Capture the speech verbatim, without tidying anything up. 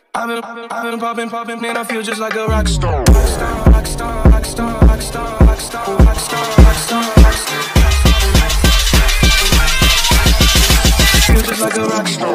I've been, I've been popping, popping, man, I feel just like a rock star. Rock star, rock star, rock star, rock star, rock star, rock star, rock star, rock star. Feel just like a rock star.